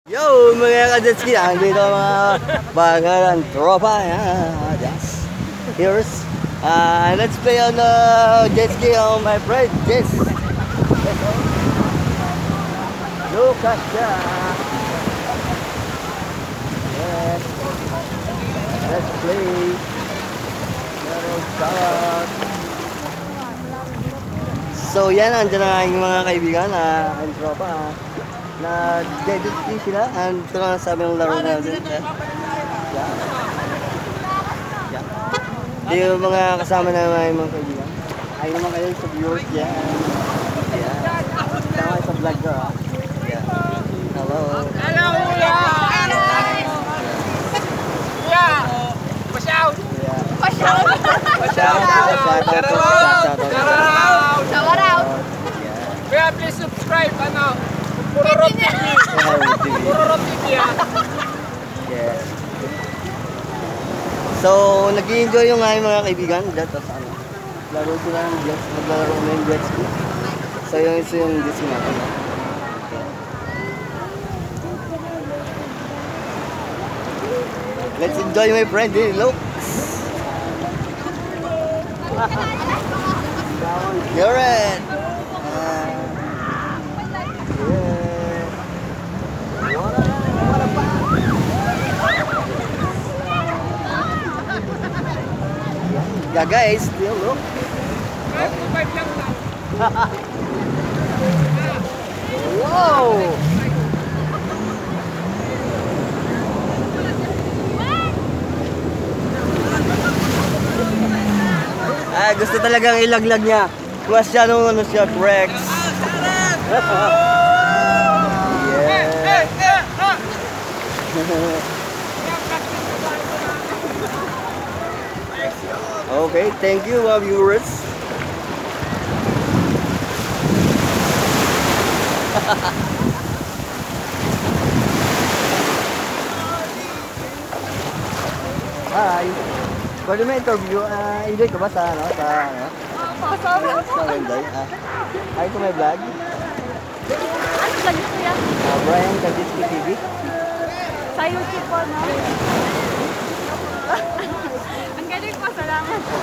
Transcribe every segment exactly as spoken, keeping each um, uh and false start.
Yo mga ka-jetski, andito mga bagalan tropa. Yeah, yes. Here's uh, let's play on the jet ski on my friend Jess. Look at that. Yes. Let's play. So yan, andyan na aking mga kaibigan na uh, ang tropa. Uh, na jet ski sila, and ito na sabi ng laro natin. Yeah. Yeah. Yung mga kasama na mga mga kaibigan. Ay naman kayo sa viewers dyan. Yeah. Tama sa vlog ko. Yeah. Hello. Hello, kuya! Kuya! Pasyaw! Pasyaw! Pasyaw! Shout out! Shout out! Kuya, please subscribe, ano? Purorot T V! Purorot T V, ah! Yes. So, nag-i-enjoy yung aking mga kaibigan. That's ano. Laro sila ng jet ski. Maglalaro na yung jet ski. So, yung isa yung jet ski natin. Let's enjoy my friend. Hey, look. You're it. Yeah guys, still look. Wow! Ah, gusto talagang ilaglag niya. Mas siya nung ano siya, Rex. Yeah. Okay, thank you, uh, viewers. Hi. Pwede may interview. Uh, enjoy ka ba sa ano? Sa ano? Kasama. Sa Renday? Ah. Hi to my vlog. Ano vlog niyo kuya? Uh, Brian Kajitski T V. Sa YouTube po, no? Ang galing po, salamat po.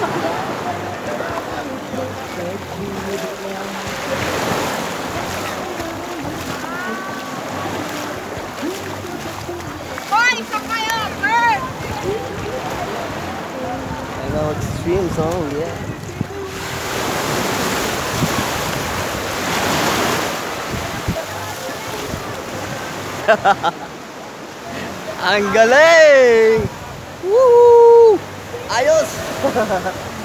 Hoy, isa kayo, Bert! I know, extreme song, yeah. Ang galing! Woo! Ayos!